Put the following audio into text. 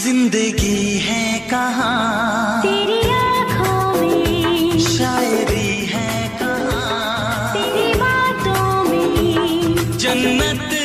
जिंदगी है कहाँ तेरी आँखों में, शायरी है कहाँ तेरी बातों में, जन्नत